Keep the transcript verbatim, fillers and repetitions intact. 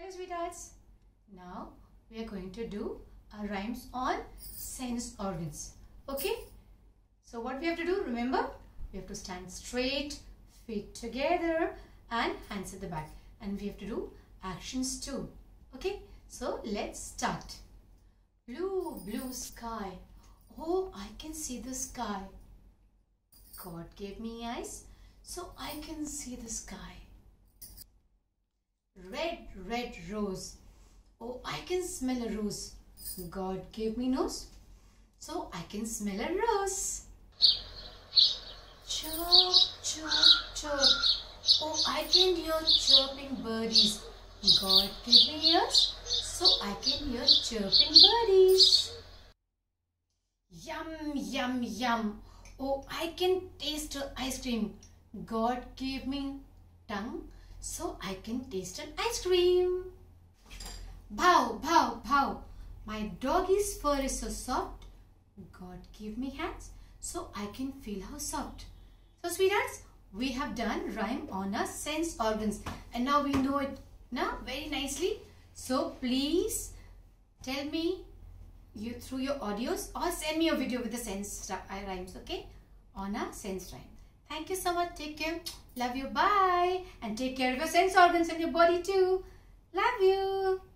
Hello sweethearts. Now we are going to do our rhymes on sense organs. Okay? So what we have to do, remember? We have to stand straight, feet together and hands at the back. And we have to do actions too. Okay? So let's start. Blue, blue sky. Oh, I can see the sky. God gave me eyes so I can see the sky. Red, red rose. Oh, I can smell a rose. God gave me nose so I can smell a rose. Chirp, chirp, chirp. Oh, I can hear chirping birdies. God gave me ears so I can hear chirping birdies. Yum, yum, yum. Oh, I can taste ice cream. God gave me tongue so I can taste an ice cream. Bow, bow, bow. My doggy's fur is so soft. God gave me hands so I can feel how soft. So sweethearts, we have done rhyme on our sense organs and now we know it now very nicely. So please tell me you through your audios or send me a video with the sense rhymes, okay, on our sense rhyme. Thank you so much. Take care. Love you. Bye. And take care of your sense organs and your body too. Love you.